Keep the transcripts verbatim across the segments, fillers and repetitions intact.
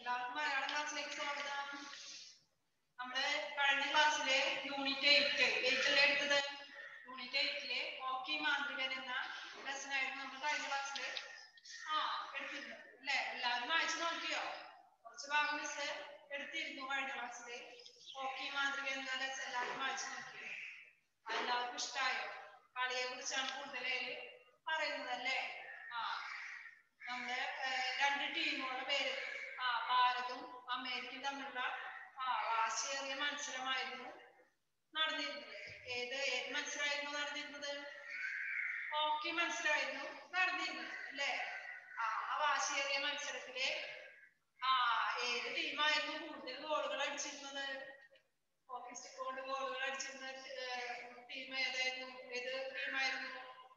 എല്ലാവർക്കും മലയാളം ക്ലാസ്സിലേക്ക് സ്വാഗതം. നമ്മള് കഴിഞ്ഞ ക്ലാസ്സിലെ യൂണിറ്റ് എയ്റ്റ് എയ്റ്റിലെ എടുത്തത് യൂണിറ്റ് എയ്റ്റിലെ ഹോക്കി മാന്ത്രികൻ എന്ന ലെസൺ ആയിരുന്നു നമ്മൾ കഴിഞ്ഞ ക്ലാസ്സില് ആ എടുത്തിരുന്നത് അല്ലെ? എല്ലാവരും വായിച്ചു നോക്കിയോ? കുറച്ച് ഭാഗം മിസ് എടുത്തിരുന്നു കഴിഞ്ഞ ക്ലാസ്സില്. ഹോക്കി മാന്ത്രികൻ എന്ന ലെസൺ എല്ലാവരും വായിച്ചു നോക്കിയോ? എല്ലാവർക്കും ഇഷ്ടമായോ? കളിയെ കുറിച്ചാണ് കൂടുതലായി പറയുന്നത് അല്ലേ? ആ നമ്മുടെ രണ്ട് ടീമുകളുടെ പേര് ആ ഭാരതവും അമേരിക്കയും തമ്മിലുള്ള ആ വാശിയേറിയ മത്സരമായിരുന്നു നടന്നിരുന്നത്. ഏത് ഏത് മത്സരമായിരുന്നു നടന്നിരുന്നത്? ഹോക്കി മത്സരമായിരുന്നു നടന്നിരുന്നത് അല്ലേ? ആ ആ വാശിയേറിയ മത്സരത്തിലെ ആ ഏത് ടീമായിരുന്നു കൂടുതൽ ഗോളുകൾ അടിച്ചിരുന്നത്? ഹോക്കി സ്റ്റിക്ക് കൊണ്ട് ഗോളുകൾ അടിച്ചിരുന്ന ടീം ഏതായിരുന്നു? ഏത് ടീമായിരുന്നു?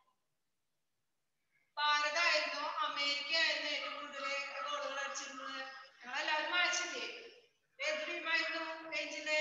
ഭാരതമായിരുന്നോ അമേരിക്ക ആയിരുന്നു ഏറ്റവും കൂടുതൽ ഗോളുകൾ അടിച്ചിരുന്നത്? ഞങ്ങളെല്ലാവരും വായിച്ചില്ലേ? ഏത് ടീമായിരുന്നു ഏഞ്ചില്?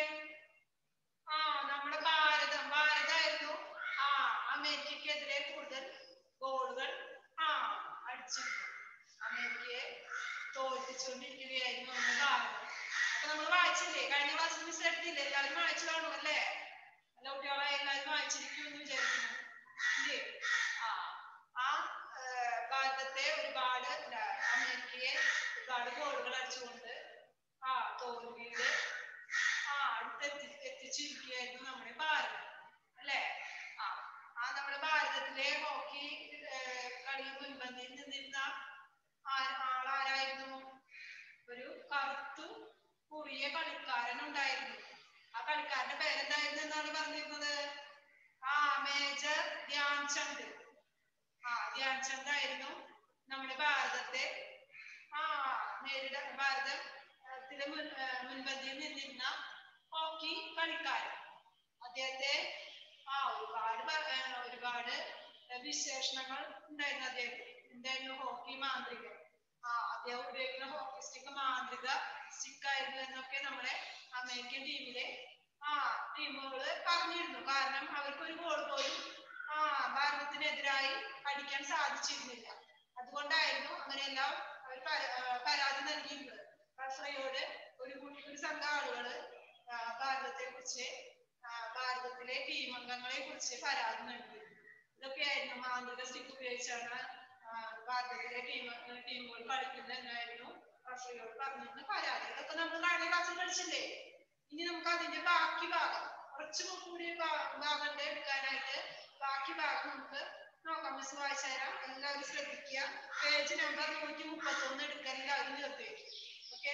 ആ നമ്മുടെ ഭാരതം ഭാരതമായിരുന്നു ആ അമേരിക്കക്കെതിരെ കൂടുതൽ ഗോളുകൾ ആ അടിച്ചിരുന്നു. അമേരിക്കയെ തോൽപ്പിച്ചുകൊണ്ടിരിക്കുകയായിരുന്നു നമ്മുടെ ഭാരതം. അപ്പൊ നമ്മൾ വായിച്ചില്ലേ? കഴിഞ്ഞ ക്ലാസ്സിൽ മിസ് എടുത്തില്ലേ? എല്ലാവരും വായിച്ചു കാണും അല്ലേ? നല്ല കുട്ടികളെ എല്ലാവരും വായിച്ചിരിക്കുമെന്ന് വിചാരിക്കുന്നു ഇല്ലേ? ആ ആ ഭാരതത്തെ ഒരുപാട് അമേരിക്കയെ ഒരുപാട് ഗോളുകൾ അടിച്ചുകൊണ്ട് ആ തോൽവിയില് ആ അടുത്തെത്തി എത്തിച്ചിരിക്കുകയായിരുന്നു നമ്മുടെ ഭാരതം അല്ലേ? ആ ആ നമ്മുടെ ഭാരതത്തിലെ ഹോക്കി കളിയിൽ മുൻപന്തിയിൽ നിന്നിരുന്ന ആളാരായിരുന്നു? ഒരു കറുത്തു കുറിയ കളിക്കാരൻ ഉണ്ടായിരുന്നു. ആ കളിക്കാരന്റെ പേരെന്തായിരുന്നു എന്നാണ് പറഞ്ഞിരുന്നത്? ആ മേജർ ധ്യാൻചന്ദ്. ആ ധ്യാൻചന്ദ് ആയിരുന്നു നമ്മുടെ ഭാരതത്തെ ആ നേരിട ഭാരതത്തിലെ മുൻ മുൻപന്തിയിൽ നിന്നിരുന്ന ഹോക്കി കളിക്കാരൻ. അദ്ദേഹത്തെ ആ ഒരുപാട് ഒരുപാട് വിശേഷണങ്ങൾ ഉണ്ടായിരുന്നു അദ്ദേഹത്തിന്. എന്തായിരുന്നു? ഹോക്കി മാന്ത്രികൻ. ആ അദ്ദേഹം ഉപയോഗിക്കുന്ന ഹോക്കി സ്റ്റിക്ക് മാന്ത്രിക സ്റ്റിക്കായിരുന്നു എന്നൊക്കെ നമ്മുടെ അമേരിക്കൻ ടീമിലെ ആ ടീമുകള് പറഞ്ഞിരുന്നു. കാരണം അവർക്ക് ഒരു ഗോൾ പോലും ആ ഭാരതത്തിനെതിരായി അടിക്കാൻ സാധിച്ചിരുന്നില്ല. അതുകൊണ്ടായിരുന്നു അങ്ങനെയെല്ലാം അവർ പരാതി നൽകിയിരുന്നത്. റഫറിയോട് ഒരു ഒരു സംഘം ആളുകള് ഭാരതത്തെ കുറിച്ച് ഭാരതത്തിലെ ടീം അംഗങ്ങളെ കുറിച്ച് പരാതി നൽകിയിരുന്നു. ഇതൊക്കെയായിരുന്നു മാന്ത്രിക സ്റ്റിക്ക് ഉപയോഗിച്ചാണ് ഭാരതത്തിലെ ടീം ടീമുകൾ കളിക്കുന്നത് എന്നായിരുന്നു റഫറിയോട് പറഞ്ഞിരുന്ന പരാതി. ഇതൊക്കെ നമ്മൾ കഴിഞ്ഞ ക്ലാസ്സിൽ പഠിച്ചില്ലേ? ഇനി നമുക്ക് അതിന്റെ ബാക്കി ഭാഗം കുറച്ച് കൂടി ഭാഗം എടുക്കാനായിട്ട് ബാക്കി ഭാഗം നമുക്ക് നോക്കാം. മിസ് വായിച്ചു തരാം. എല്ലാവരും ശ്രദ്ധിക്കുക. പേജ് നമ്പർ നൂറ്റി മുപ്പത്തി ഒന്ന് എടുക്കാൻ എല്ലാവരും ചേർത്ത് വയ്ക്കും. ഓക്കെ?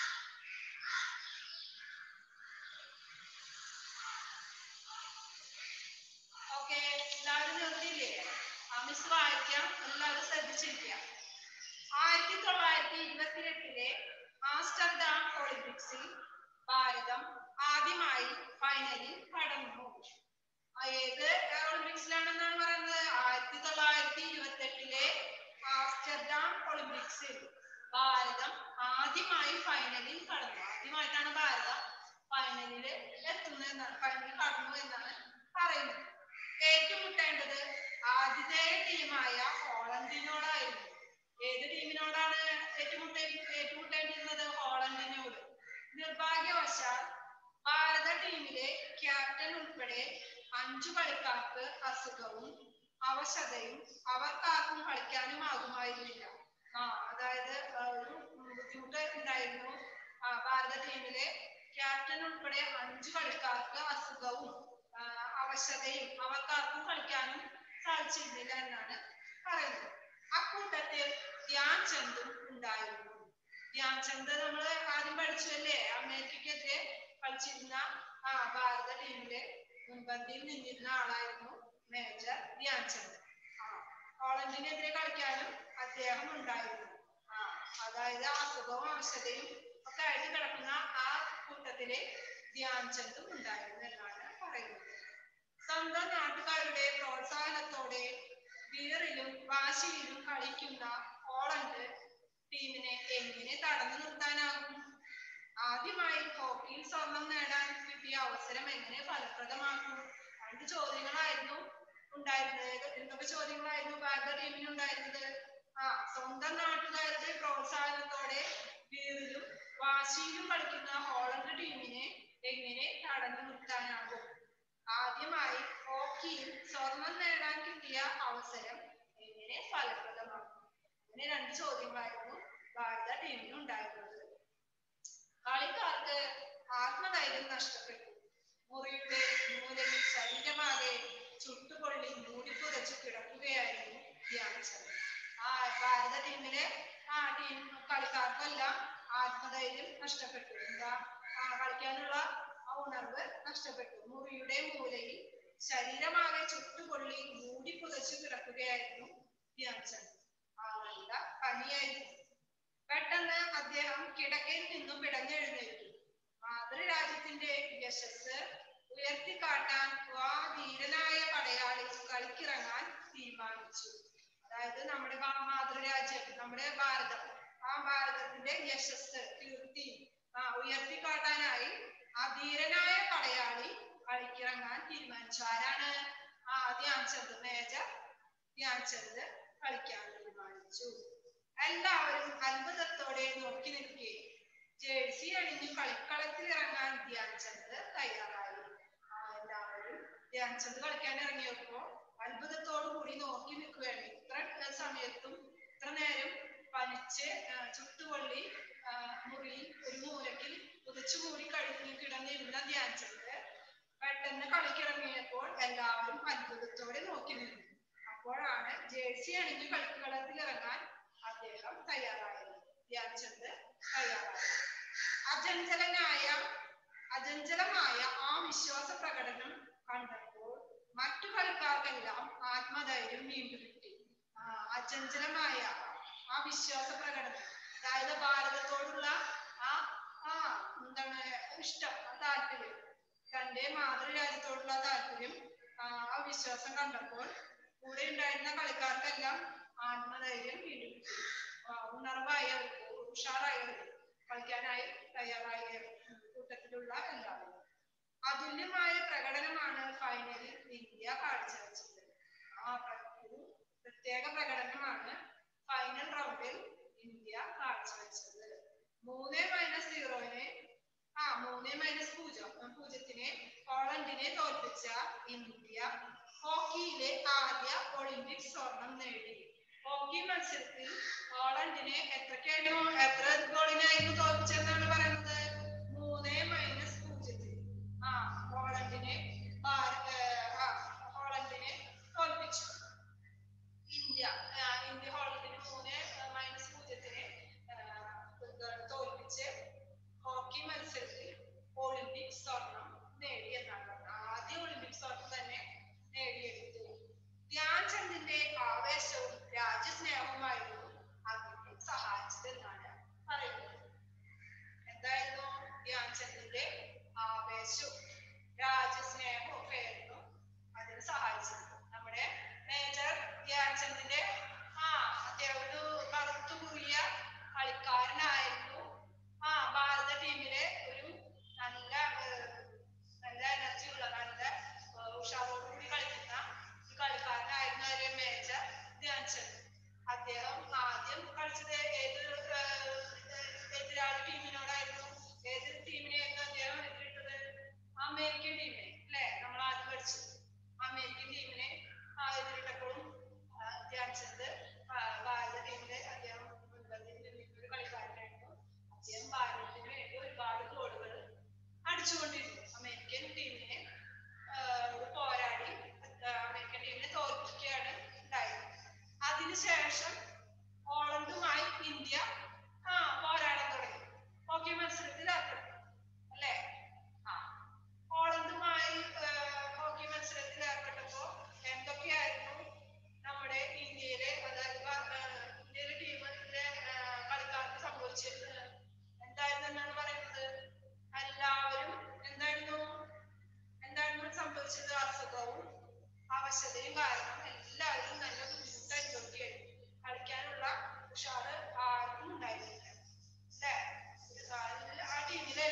ഓക്കെ എല്ലാവരും നിർത്തിയില്ലേ? ആ മിസ് വായിക്കാം. എല്ലാവരും ശ്രദ്ധിച്ചിരിക്കുക. ആയിരത്തി തൊള്ളായിരത്തി ഇരുപത്തി എട്ടിലെ ആംസ്റ്റർഡാം ഒളിമ്പിക്സിൽ ഭാരതം ആദ്യമായി ഫൈനലിൽ കടന്നു. ഏത് ഒളിമ്പിക്സിലാണെന്നാണ് പറയുന്നത്? ആയിരത്തി തൊള്ളായിരത്തി ഇരുപത്തി എട്ടിലെ ആംസ്റ്റർഡാം ഒളിമ്പിക്സിൽ ഭാരതം ആദ്യമായി ഫൈനലിൽ കടന്നു. ആദ്യമായിട്ടാണ് ഭാരതം ഫൈനലിൽ എത്തുന്നത് എന്നാണ് ഫൈനലിൽ കടന്നു എന്നാണ് പറയുന്നത്. ഏറ്റുമുട്ടേണ്ടത് ആതിഥേയ ടീമായ ഹോളണ്ടിനോടായിരുന്നു. ഏത് ടീമിനോടാണ് ഏറ്റുമുട്ടേ ഏറ്റുമുട്ടേണ്ടിരുന്നത്? ഹോളണ്ടിനോട്. നിർഭാഗ്യവശാൽ ഭാരത ടീമിലെ ക്യാപ്റ്റൻ ഉൾപ്പെടെ അഞ്ചു കളിക്കാർക്ക് അസുഖവും അവശതയും അവർക്കാർക്കും കളിക്കാനുമാകുമായിരുന്നില്ല. ആ അതായത് ഒരു ബുദ്ധിമുട്ട് ഉണ്ടായിരുന്നു. ഭാരത ടീമിലെ ക്യാപ്റ്റൻ ഉൾപ്പെടെ അഞ്ചു കളിക്കാർക്ക് അസുഖവും അവശതയും അവർക്കാർക്കും കളിക്കാനും സാധിച്ചിരുന്നില്ല എന്നാണ് പറയുന്നത്. അക്കൂട്ടത്തിൽ ധ്യാൻചന്ദും ഉണ്ടായിരുന്നു. ധ്യാൻചന്ദ് നമ്മൾ ആദ്യം പഠിച്ചു അല്ലേ? അമേരിക്കക്കെതിരെ കളിച്ചിരുന്ന ആ ഭാരത ടീമിലെ മുൻപന്തിയിൽ നിന്നിരുന്ന ആളായിരുന്നു മേജർ ധ്യാൻചന്ദ്. ആ ഹോളണ്ടിനെതിരെ കളിക്കാനും അദ്ദേഹം ഉണ്ടായിരുന്നു. ആ അതായത് അസുഖവും അവശതയും ഒക്കെ ആയിട്ട് കിടക്കുന്ന ആ കൂട്ടത്തിലെ ധ്യാൻചന്ദും ഉണ്ടായിരുന്നു എന്നാണ് പറയുന്നത്. സ്വന്തം നാട്ടുകാരുടെ പ്രോത്സാഹനത്തോടെ വീറിലും വാശിയിലും കളിക്കുന്ന ഹോളണ്ട് ടീമിനെ എങ്ങനെ തടഞ്ഞു നിർത്താനാകും? ആദ്യമായി ഹോക്കിയിൽ സ്വർണം നേടാൻ കിട്ടിയ അവസരം എങ്ങനെ ഫലപ്രദമാക്കും? രണ്ട് ചോദ്യങ്ങളായിരുന്നു ഉണ്ടായിരുന്നത്. എന്തൊക്കെ ചോദ്യങ്ങളായിരുന്നു ഭാരത ടീമിന് ഉണ്ടായിരുന്നത്? ആ സ്വന്തം നാട്ടുകാരുടെ പ്രോത്സാഹനത്തോടെ വീറിലും ആദ്യമായി ഹോക്കിയിൽ സ്വർണം നേടാൻ കിട്ടിയ അവസരം എങ്ങനെ ഫലപ്രദമാക്കും? അങ്ങനെ രണ്ട് ചോദ്യങ്ങളായിരുന്നു ഭാരത ടീമിന് ഉണ്ടായിരുന്നത്. കളിക്കാർക്ക് ആത്മധൈര്യം നഷ്ടപ്പെട്ടു. മുറിയുടെ മൂലയിൽ ശരീരമാകെ ചുട്ടുപൊള്ളി മൂടിപ്പുതച്ചു കിടക്കുകയായിരുന്നു ധ്യാൻചന്ദ്. ആ ഭാരത ടീമിലെ ആ ടീം കളിക്കാർക്കെല്ലാം ആത്മധൈര്യം നഷ്ടപ്പെട്ടു. എന്താ ആ കളിക്കാനുള്ള ആ ഉണർവ് നഷ്ടപ്പെട്ടു. മുറിയുടെ മൂലയിൽ ശരീരമാകെ ചുട്ടുപൊള്ളി മൂടിപ്പുതച്ചു കിടക്കുകയായിരുന്നു ധ്യാൻചന്ദ്. ആ നല്ല പനിയായിരുന്നു. പെട്ടെന്ന് അദ്ദേഹം കിടക്കയിൽ നിന്നും പിടഞ്ഞെഴുന്നേറ്റു. മാതൃരാജ്യത്തിന്റെ യശസ് ഉയർത്തിക്കാട്ടാൻ ആ ധീരനായ പടയാളി കളിക്കിറങ്ങാൻ തീരുമാനിച്ചു. അതായത് നമ്മുടെ മാതൃരാജ്യം, നമ്മുടെ ഭാരതം, ആ ഭാരതത്തിന്റെ യശസ് കീർത്തി ആ ഉയർത്തിക്കാട്ടാനായി ആ ധീരനായ പടയാളി കളിക്കിറങ്ങാൻ തീരുമാനിച്ചു. ആരാണ്? ആ ധ്യാൻചന്ദ്, മേജർ ധ്യാൻചന്ദ് കളിക്കാൻ തീരുമാനിച്ചു. എല്ലാവരും അത്ഭുതത്തോടെ നോക്കി നിൽക്കെ ജേഴ്സി അണിഞ്ഞു കളിക്കളത്തിൽ ഇറങ്ങാൻ ധ്യാൻചന്ദ് തയ്യാറായി. എല്ലാവരും ധ്യാൻചന്ദ് കളിക്കാൻ ഇറങ്ങിയപ്പോ അത്ഭുതത്തോടു കൂടി നോക്കി നിൽക്കുകയാണ്. ഇത്ര സമയത്തും ഇത്ര നേരം പനിച്ച് ചുട്ടുപൊള്ളി മുറിയിൽ ഒരു മൂലക്കിൽ ഉദച്ചു മൂടി കഴിഞ്ഞ് കിടന്നിരുന്ന ധ്യാൻചന്ദ് പെട്ടെന്ന് കളിക്കിറങ്ങിയപ്പോൾ എല്ലാവരും അത്ഭുതത്തോടെ നോക്കി നിന്നു. അപ്പോഴാണ് ജേഴ്സി അണിഞ്ഞു കളിക്കളത്തിൽ ഇറങ്ങാൻ അദ്ദേഹം തയ്യാറായത്. ധ്യാൻചന്ദ് തയ്യാറായി. അചഞ്ചലനായ അചഞ്ചലമായ ആ വിശ്വാസ പ്രകടനം കണ്ടപ്പോൾ മറ്റു കളിക്കാർക്കെല്ലാം ആത്മധൈര്യം വീണ്ടും കിട്ടി. ആ അചഞ്ചലമായ ആ വിശ്വാസ പ്രകടനം, അതായത് ഭാരതത്തോടുള്ള ആ ആ എന്താണ് ഇഷ്ടം, താല്പര്യം, തന്റെ മാതൃരാജ്യത്തോടുള്ള താല്പര്യം, ആ വിശ്വാസം കണ്ടപ്പോൾ കൂടെ ഉണ്ടായിരുന്ന കളിക്കാർക്കെല്ലാം ആത്മധൈര്യം വീണ്ടും കിട്ടി. ഉണർവായവർക്ക്, ഉഷാറായവർക്ക്, കളിക്കാനായി തയ്യാറായ കൂട്ടത്തിലുള്ള എല്ലാവരും. അതുല്യമായ പ്രകടനമാണ് ഫൈനലിൽ ഇന്ത്യ കാഴ്ചവെച്ചത്. ആ ഒരു പ്രത്യേക പ്രകടനമാണ് ഫൈനൽ റൗണ്ടിൽ ഇന്ത്യ കാഴ്ചവെച്ചത്. മൂന്ന് മൈനസ് സീറോനെ ആ മൂന്ന് മൈനസ് പൂജ്യം പൂജ്യത്തിനെ പോളണ്ടിനെ തോൽപ്പിച്ച ഇന്ത്യ ഹോക്കിയിലെ ആദ്യ ഒളിമ്പിക് സ്വർണം നേടി. ഹോക്കി മത്സരത്തിൽ പോളണ്ടിനെ എത്രക്കായിരുന്നു എത്ര ഗോളിനായിരുന്നു തോൽപ്പിച്ചതെന്നാണ് പറയുന്നത്? മൂന്ന് മൈനസ് പൂജ്യത്തിന് ആ പോളണ്ടിനെ പോളണ്ടിനെ തോൽപ്പിച്ചു. ഇന്ത്യ ഇന്ത്യ ഹോളണ്ടിനെ മൂന്ന് മൈനസ് പൂജ്യത്തിനെ തോൽപ്പിച്ച് ഹോക്കി മത്സരത്തിൽ ഒളിമ്പിക് സ്വർണം നേടി എന്നാണ് പറഞ്ഞത്. ആദ്യ ഒളിമ്പിക് സ്വർണം തന്നെ നേടിയെടുത്തു. ധ്യാൻചന്ദിന്റെ ആവേശവും രാജ്യസ്നേഹവുമായിരുന്നു അതിനെ സഹായിച്ചതെന്നാണ് പറയുന്നത്. എന്തായിരുന്നു ധ്യാൻചന്ദിന്റെ ആവേശവും രാജ്യസ്നേഹവും ഒക്കെ ആയിരുന്നു അതിന് സഹായിച്ചത്. നമ്മുടെ മേജർ ധ്യാൻചന്ദിന്റെ ആ അദ്ദേഹം ഒരു കറുത്തു കുറിയ കളിക്കാരനായിരുന്നു. ആ ഭാരത ടീമിലെ ഒരു നല്ല നല്ല എനർജിയുള്ള, നല്ല ഉഷാറോടുകൂടി കളിക്കുന്ന കളിക്കാരനായിരുന്നു ഒരു മേജർ ധ്യാൻചന്ദ്. അദ്ദേഹം ആദ്യം കളിച്ചത് ഏത് എതിരാളി ടീമിനോടായിരുന്നു? ഏത് ടീമിനെയായിരുന്നു അദ്ദേഹം എതിരിട്ടത്? അമേരിക്കൻ ടീമിനെ അല്ലെ? നമ്മൾ ആദ്യം കളിച്ചത് അമേരിക്കൻ ടീമിനെ എതിരിട്ടപ്പോഴും ധ്യാൻചന്ദ് ഭാരത ടീമിലെ അദ്ദേഹം ഒരു കളിക്കാരനായിരുന്നു. അദ്ദേഹം ഭാരതത്തിന് വേണ്ടി ഒരുപാട് ഗോളുകൾ അടിച്ചുകൊണ്ടിരുന്നു. അമേരിക്കൻ ടീമിനെ പോരാടി അമേരിക്കൻ ടീമിനെ തോൽപ്പിക്കുകയാണ് ഉണ്ടായത്. അതിനുശേഷം പോളണ്ടുമായി ഇന്ത്യ ആ പോരാടാൻ തുടങ്ങി. ഹോക്കി മത്സരത്തിൽ ഏർപ്പെട്ടു അല്ലെ? ആ പോളണ്ടുമായി ഹോക്കി മത്സരത്തിൽ ഏർപ്പെട്ടപ്പോ എന്തൊക്കെയായിരുന്നു നമ്മുടെ ഇന്ത്യയിലെ, അതായത് ഇന്ത്യയിലെ ടീമിലെ കളിക്കാർക്ക് സംഭവിച്ചത്? എന്തായിരുന്നു എന്നാണ് പറയുന്നത്? എല്ലാവരും എന്തായിരുന്നു എന്തായിരുന്നു സംഭവിച്ചത്? അസുഖവും അവശതയും കാരണം എല്ലാവരും നല്ല ബുദ്ധിമുട്ട് അനുഭവിക്കുകയായിരുന്നു. കളിക്കാനുള്ള ഉഷാറ് ആർക്കും ഉണ്ടായിരുന്നില്ല അല്ലെ? ആ ടീമിലെ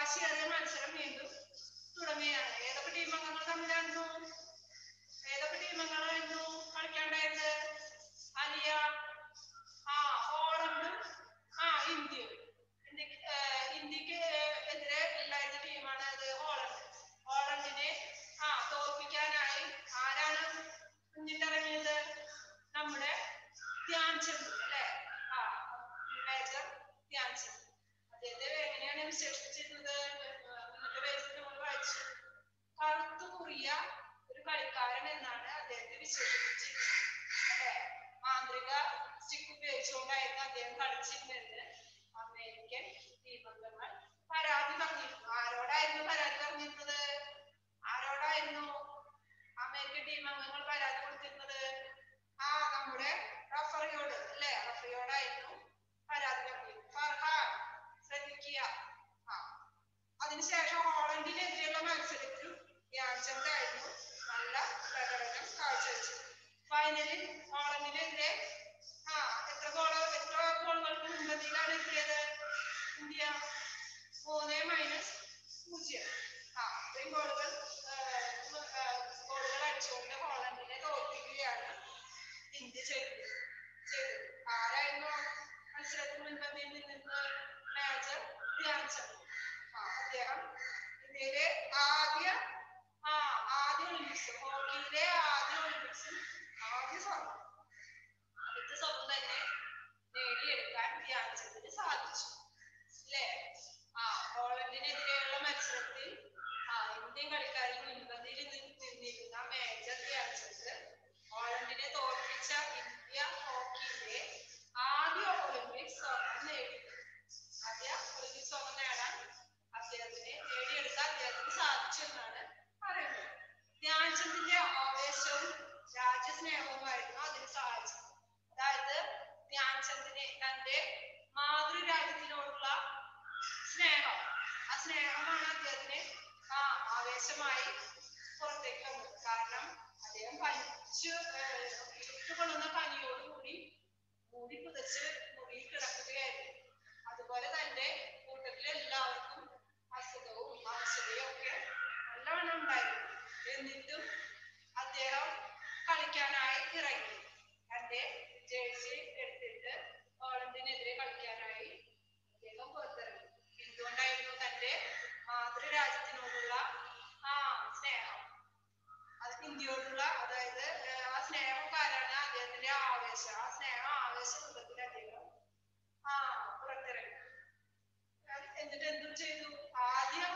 വാശിയേറിയ മത്സരം വീണ്ടും തുടങ്ങുകയാണ്. ഏതൊക്കെ ടീം അംഗങ്ങൾ തമ്മിലായിരുന്നു ഏതൊക്കെ ടീം അംഗങ്ങളായിരുന്നു കളിക്കാണ്ടായത്? അലിയ, ആ ഹോളണ്ടും ആ ഇന്ത്യയും. ഇന്ത്യക്ക് ഇന്ത്യക്ക് എതിരെ ഉണ്ടായിരുന്ന ടീമാണ് അത് ഹോളണ്ട്. ഹോളണ്ടിനെ ആ തോൽപ്പിക്കാനായി ആരാണ് മുന്നിട്ടിറങ്ങിയത്? നമ്മുടെ ധ്യാൻചന്ദ് അല്ലെ? ആ മേജർ ധ്യാൻചന്ദ്. അദ്ദേഹത്തെ എങ്ങനെയാണ് വിശേഷിപ്പിച്ചിരുന്നത്? ഇന്നത്തെ പേജിൽ നമ്മൾ വായിച്ചു. കറുത്തു കുറിയ ഒരു കളിക്കാരൻ എന്നാണ് അദ്ദേഹത്തെ വിശേഷിപ്പിച്ചിരുന്നത് അല്ലെ? മാന്ത്രിക സ്റ്റിക്ക് ഉപയോഗിച്ചുകൊണ്ടായിരുന്നു അദ്ദേഹം കളിച്ചിരുന്നത്. അമേരിക്കൻ ടീമംഗങ്ങൾ പരാതി പറഞ്ഞിരുന്നു. ആരോടായിരുന്നു പരാതി പറഞ്ഞിരുന്നത്? ആരോടായിരുന്നു അമേരിക്കൻ ടീമംഗങ്ങൾ പരാതി കൊടുത്തിരുന്നത്? ആ നമ്മുടെ റഫറിയോട് അല്ലെ? റഫറിയോടായിരുന്നു പരാതി പറഞ്ഞിരുന്നത്. ഫർഹാൻ ശ്രദ്ധിക്കുക. ആ അതിനുശേഷം ഹോളണ്ടിനെതിരെയുള്ള മത്സരത്തിൽ ധ്യാൻചന്ദ് ആയിരുന്നു നല്ല പ്രകടനം കാഴ്ചവെച്ചത്. ഫൈനലിൽ ഹോളണ്ടിനെതിരെ ആ എത്ര ഗോൾ എത്ര ഗോളുകൾക്ക് മുൻപന്തിയിലാണ് എത്തിയത് ഇന്ത്യ? മൂന്ന് മൈനസ് പൂജ്യം. ആ ഇത്രയും ഗോളുകൾ ഗോളുകൾ അടിച്ചുകൊണ്ട് ഹോളണ്ടിനെ തോൽപ്പിക്കുകയാണ് ഇന്ത്യ ചെയ്തത് ചെയ്തത് ആരായിരുന്നു മത്സരത്തിൽ മുൻപന്തിയിൽ നിന്നിരുന്നത്? മേജർ ധ്യാൻചന്ദ്. ആ അദ്ദേഹം ഇന്ത്യയിലെ ആദ്യ ആ ആദ്യ ഒളിമ്പിക്സ് ഹോക്കിയിലെ ആദ്യ ഒളിമ്പിക്സിൽ ആദ്യ സ്വർണം ആദ്യത്തെ സ്വർണം തന്നെ നേടിയെടുക്കാൻ ധ്യാൻചന്ദിന് സാധിച്ചു അല്ലേ? ആ ഹോളണ്ടിനെതിരെയുള്ള മത്സരത്തിൽ ആ ഇന്ത്യൻ കളിക്കാരിൽ മുൻപന്തിയിൽ നിന്നിരുന്ന മേജർ ധ്യാൻചന്ദ് ഹോളണ്ടിനെ തോൽപ്പിച്ച ഇന്ത്യ ഹോക്കിയിലെ ആദ്യ ഒളിമ്പിക്സ് സ്വർണം നേടി. ആദ്യ ഒളിമ്പിക്സ് സ്വർണം നേടാൻ അദ്ദേഹത്തിന് നേടിയെടുക്കാൻ അദ്ദേഹത്തിന് സാധിച്ചു എന്നാണ് പറയുന്നത്. ധ്യാൻചന്ദിന്റെ ആവേശവും രാജ്യസ്നേഹവുമായിരുന്നു അതിന് സഹായിച്ചത്. അതായത് ധ്യാൻചന്ദിന് തന്റെ മാതൃരാജ്യത്തിനോടുള്ള സ്നേഹം, ആ സ്നേഹമാണ് അദ്ദേഹത്തിന് ആ ആവേശമായി പുറത്തേക്ക് വന്നത്. കാരണം അദ്ദേഹം പനിച്ചു ചുട്ടുകൊള്ളുന്ന പനിയോടുകൂടി മൂടി പുതച്ച് മുറിയിൽ കിടക്കുകയായിരുന്നു. അതുപോലെ തന്റെ കൂട്ടത്തിലെ എല്ലാവർക്കും അസുഖവും അവശതയും ഒക്കെ നല്ലവണ്ണം ഉണ്ടായിരുന്നു. എന്നിട്ടും അദ്ദേഹം കളിക്കാനായി ഇറങ്ങി. തന്റെ ജേഴ്സി എടുത്തിട്ട് ഹോളണ്ടിനെതിരെ കളിക്കാനായി അദ്ദേഹം പുറത്തിറങ്ങി. എന്തുകൊണ്ടായിരുന്നു? തന്റെ മാതൃരാജ്യത്തിനോടുള്ള ആ സ്നേഹം, അത് ഇന്ത്യയോടുള്ള അതായത് ആ സ്നേഹം കാരണമാണ് അദ്ദേഹത്തിന്റെ ആവേശം. ആ സ്നേഹം ആവേശ രൂപത്തിൽ അദ്ദേഹം ആ പുറത്തിറങ്ങി. എന്നിട്ട് എന്തും ചെയ്തു? ആദ്യം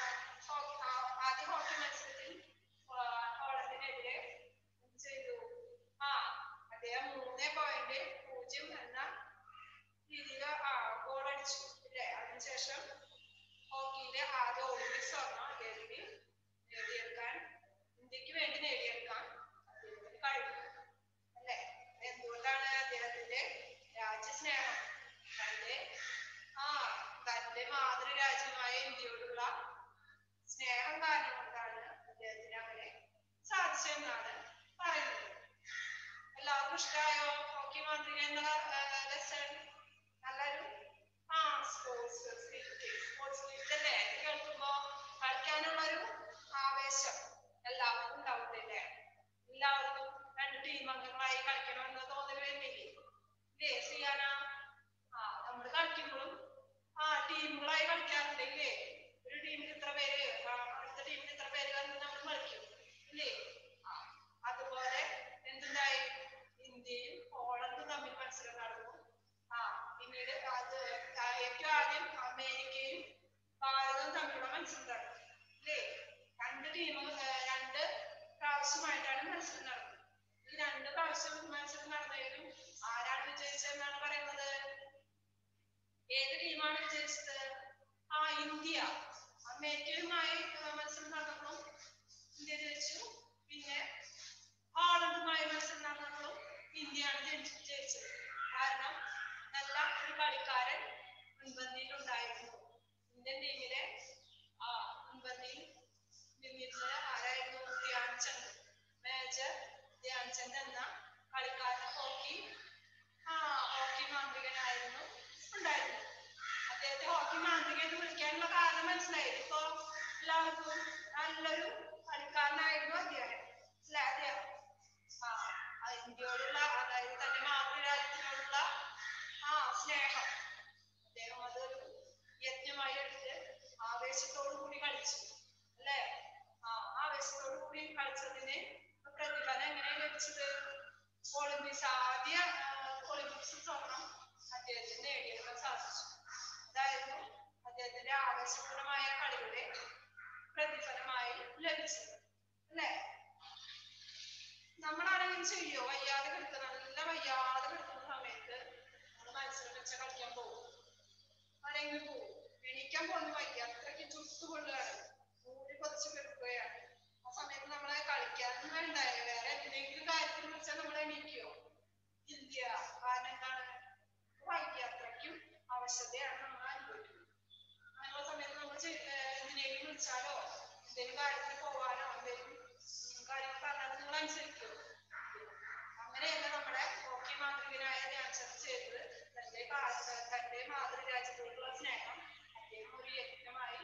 ആദ്യ ഹോക്കി മത്സരത്തിൽ ഹോളണ്ടിനെതിരെ എന്ത് ചെയ്തു? ആ അദ്ദേഹം മൂന്ന് പോയിന്റ് പൂജ്യം എന്ന രീതിയിൽ ആ ഗോൾ അടിച്ചു അല്ലേ? അതിനുശേഷം ഹോക്കിയിലെ ആദ്യ ഒളിമ്പിക്സ് സ്വർണം അദ്ദേഹത്തിന് നേടിയെടുക്കാൻ ഇന്ത്യക്ക് വേണ്ടി നേടിയെടുക്കാൻ അദ്ദേഹത്തിന് കഴിഞ്ഞു അല്ലേ? എന്തുകൊണ്ടാണ്? അദ്ദേഹത്തിന്റെ രാജ്യസ്നേഹം, തന്റെ ആ തന്റെ മാതൃരാജ്യമായ ഇന്ത്യയോടുള്ള സ്നേഹം കാരണം കൊണ്ടാണ് അദ്ദേഹത്തിന് അങ്ങനെ സാധിച്ചതെന്നാണ് പറയുന്നത്. എല്ലാവർക്കും ഇഷ്ടമായോ ഹോക്കി മാന്ത്രിക എന്ന ലെസൺ? നല്ലൊരു ആ സ്പോർട്സ് സ്പിരിറ്റ് സ്പോർട്സ് സ്പിരിറ്റ് അല്ലേ? കേൾക്കുമ്പോ കളിക്കാനുള്ളൊരു ആവേശം എല്ലാവർക്കും ഉണ്ടാവത്തില്ലേ? എല്ലാവർക്കും രണ്ട് ടീം അംഗങ്ങളായി കളിക്കണമെന്ന് തോന്നൽ വരുന്നില്ലേ? ഇല്ലേ സിയാന? ആ നമ്മൾ കളിക്കുമ്പോഴും ആ ടീമുകളായി കളിക്കാറുണ്ടല്ലേ? ഒരു ടീമിൽ ഇത്ര പേര്, അടുത്ത ടീമിൽ ഇത്ര പേര് വന്ന് നമ്മൾ കളിക്കും ഇല്ലേ? ആ അതുപോലെ എന്തുണ്ടായി? ഇന്ത്യയും ഹോളണ്ടും തമ്മിൽ മത്സരം നടന്നു. ആ പിന്നീട് അത് ഏറ്റവും ആദ്യം അമേരിക്കയും ഭാരതവും തമ്മിലുള്ള മത്സരം നടന്നു അല്ലേ? രണ്ട് ടീമും രണ്ട് പ്രാവശ്യമായിട്ടാണ് മത്സരം നടന്നത്. ഈ രണ്ട് പ്രാവശ്യം മത്സരം നടന്നതിലും ആരാണ് വിജയിച്ചതെന്നാണ് പറയുന്നത്? ഏത് ടീമാണ് വിജയിച്ചത്? ആ ഇന്ത്യ. അമേരിക്കയുമായി മത്സരം നടന്നപ്പോഴും ഇന്ത്യ ജയിച്ചു. പിന്നെ ഹോളണ്ടുമായി മത്സരം നടന്നപ്പോഴും ഇന്ത്യയാണ് ജയിച്ചത്. കാരണം നല്ല ഒരു കളിക്കാരൻ മുൻപന്തിയിൽ ഉണ്ടായിരുന്നു. ഇന്ത്യൻ ടീമിലെ ആ മുൻപന്തിയിൽ നിന്നിരുന്നത് ആരായിരുന്നു? ധ്യാൻചന്ദ്. മേജർ ധ്യാൻചന്ദ് എന്ന കളിക്കാരൻ ഹോക്കി ആ ഹോക്കി മാന്ത്രികനായിരുന്നു ഉണ്ടായിരുന്നു. അദ്ദേഹത്തെ ഹോക്കി മാന്ത്രികൻ എന്ന് വിളിക്കാനുള്ള കാരണം മനസ്സിലായി. എല്ലാവർക്കും നല്ലൊരു കളിക്കാരനായിരുന്നു അദ്ദേഹം. അല്ലെ അദ്ദേഹം ആ ഇന്ത്യയോടുള്ള, അതായത് തന്റെ മാതൃരാജ്യത്തിനോടുള്ള ആ സ്നേഹം അദ്ദേഹം അതൊരു യജ്ഞമായി എടുത്ത് ആവേശത്തോടു കൂടി കളിച്ചു. അല്ലെ? ആ ആവേശത്തോടു കൂടി കളിച്ചതിന് പ്രതിഫലം എങ്ങനെയാണ് ലഭിച്ചത്? ഒളിമ്പിക്സ്, ആദ്യ ഒളിമ്പിക്സ് സ്വർണം അദ്ദേഹത്തിന് നേടിയെടുക്കാൻ സാധിച്ചു. അതായിരുന്നു അദ്ദേഹത്തിന്റെ ആവേശപൂർണമായ കളിയുടെ പ്രതിഫലമായി ലഭിച്ചത്. അല്ലെ? നമ്മളാണെങ്കിൽ ചെയ്യോ? വയ്യാതെ കിടക്കുന്ന, നല്ല വയ്യാതെ കിടക്കുന്ന സമയത്ത് നമ്മൾ മത്സരം വെച്ച കളിക്കാൻ പോകും. ആരെങ്കിലും പോകും, എണീക്കാൻ പോകുന്ന വയ്യ, അത്രയ്ക്ക് ചുട്ടുകൊള്ളുകയാണ്, മൂടി പറിച്ച് കിടക്കുകയാണ്. ആ സമയത്ത് നമ്മളെ കളിക്കാനൊന്നും ഉണ്ടായ, വേറെ എന്തെങ്കിലും കാര്യത്തിൽ വെച്ചാൽ നമ്മൾ എണീക്കോ? ഇല്ല. കാരണം എന്താണ്? വയ്യ, അത്രയ്ക്കും അവശതയാണ് നമ്മൾ അനുഭവിക്കുന്നത്. അങ്ങനെയുള്ള സമയത്ത് നമ്മൾ എന്തിനേലും വിളിച്ചാലോ എന്തെങ്കിലും കാര്യത്തിന് പോവാനോ എന്തെങ്കിലും കാര്യങ്ങൾ പറഞ്ഞാൽ നിങ്ങൾ അനുസരിക്കുമോ? അങ്ങനെയല്ല നമ്മുടെ ഹോക്കി മാന്ത്രികനായ ധ്യാൻചന്ദ് ചെയ്തത്. തന്റെ തന്റെ മാതൃരാജ്യത്തോടുള്ള സ്നേഹം അദ്ദേഹം ഒരു യജ്ഞമായി,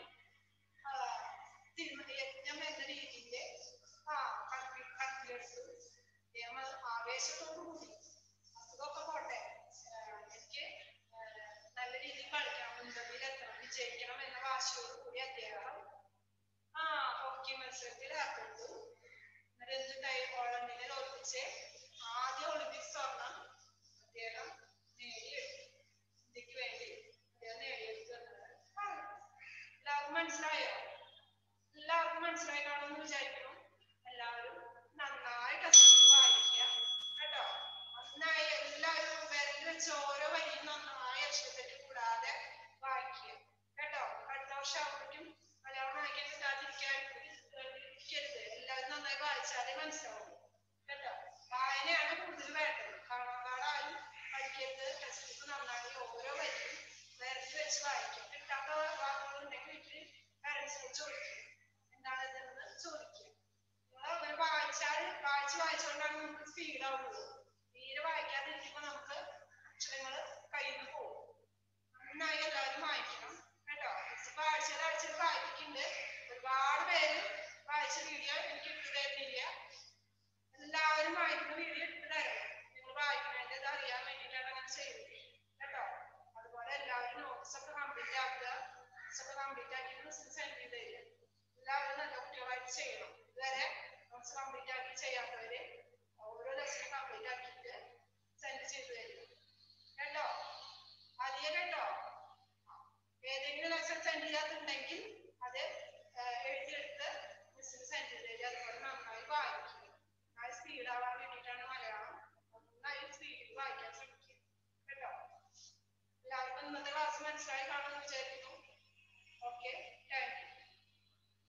യജ്ഞം എന്ന രീതിയിൽ ആ കണക്കിലെടുത്ത് അദ്ദേഹം ആവേശത്തോടു കൂടി, അസുഖമൊക്കെ പോട്ടെ, എനിക്ക് നല്ല രീതിയിൽ കളിക്കണം, മുൻപന്തിയിൽ എത്തണം, വിജയിക്കണം എന്ന വാശിയോട് കൂടി അദ്ദേഹം ആ ഹോക്കി മത്സരത്തിൽ ഏർപ്പെട്ടു. എന്നിട്ട് എന്തുണ്ടായി? പോളണ്ടിനെ തോൽപ്പിച്ച് ആദ്യ ഒളിമ്പിക്സ് സ്വർണം അദ്ദേഹം നേടിയെടുത്തു. ഇന്ത്യക്ക് വേണ്ടി അദ്ദേഹം നേടിയെടുത്തു എന്നത് എല്ലാവർക്കും മനസ്സിലായോ? എല്ലാവർക്കും മനസ്സിലായി കാണുമെന്ന് വിചാരിക്കുന്നു. എല്ലാവരും നന്നായി ടെക്സ്റ്റ് വായിക്കുക കേട്ടോ. നന്നായി എല്ലാവരും വിരൽ വെച്ച് ഓരോ വരിയും നന്നായി അക്ഷരത്തെറ്റ് കൂടാതെ വായിക്കുക കേട്ടോ. അടുത്ത വർഷം ആവുമ്പോഴേക്കും മലയാളം വായിക്കാൻ കിട്ടാതിരിക്കരുത്. എല്ലാവരും നന്നായി വായിച്ചാലേ മനസ്സിലാവും കേട്ടോ. വായനയാണ് കൂടുതൽ വേണ്ടത്. കാണാപാഠായും പഠിക്കരുത്. ടെക്സ്റ്റ് ബുക്ക് നന്നായി ഓരോ വരിയും വിരൽ വെച്ച് വായിക്കുക. കിട്ടാത്ത വാക്കുകളുണ്ടെങ്കിൽ വീട്ടിൽ പാരൻസിനോട് ചോദിക്കുക, എന്താണ് ഇതെന്ന് ചോദിക്കുക. നിങ്ങൾ അങ്ങനെ വായിച്ചാൽ വായിച്ച് വായിച്ചുകൊണ്ടാണ് നമുക്ക് സ്പീഡ് ആവുള്ളൂ. തീരെ വായിക്കാതിരിക്കുമ്പോൾ നമുക്ക് അക്ഷരങ്ങൾ കയ്യിൽ നിന്ന് പോകും. നന്നായി എല്ലാവരും വായിക്കണം കേട്ടോ. ഇപ്പൊ ആഴ്ചയിൽ ആഴ്ചയിൽ വായിക്കുന്നുണ്ട്. ഒരുപാട് പേര് വായിച്ച വീഡിയോ എനിക്ക് ഇട്ട് തരുന്നില്ല. എല്ലാവരും വായിക്കുന്ന വീഡിയോ ഇട്ട് തരണം. നിങ്ങൾ വായിക്കുന്നതിന്റെ ഇത് അറിയാൻ വേണ്ടിയിട്ടാണ് അങ്ങനെ ചെയ്യുന്നത് കേട്ടോ. അതുപോലെ എല്ലാവരും നോട്ട്സ് ഒക്കെ കംപ്ലീറ്റ് ആക്കുക. നോട്ട്സ് ഒക്കെ കംപ്ലീറ്റ് ആക്കിയിട്ട് മിസ്സിന് സെൻഡ് ചെയ്ത് തരിക. എല്ലാവരും നല്ല കുട്ടികളായിട്ട് ചെയ്യണം. ഇതുവരെ നോട്ട്സ് കംപ്ലീറ്റ് ആക്കി ചെയ്യാത്തവര് ഓരോ ലെസൺ കംപ്ലീറ്റ് ആക്കിയിട്ട് സെൻഡ് ചെയ്ത് തരിക കേട്ടോ. അധികം കേട്ടോ. ഏതെങ്കിലും ലെസൺ സെൻഡ് ചെയ്യാത്തുണ്ടെങ്കിൽ അത് എഴുതിയെടുത്ത് മിസ്സിന് സെൻഡ് ചെയ്ത് തരിക. അതുപോലെ നന്നായി വായിക്കുക. നന്നായി സ്പീഡ് ആവാൻ വേണ്ടിയിട്ടാണ് മലയാളം. നന്നായി സ്പീഡിൽ വായിക്കാൻ ശ്രമിക്കുക കേട്ടോ. എല്ലാവർക്കും ഇന്നത്തെ ക്ലാസ് മനസ്സിലായി കാണുമെന്ന് വിചാരിക്കുന്നു.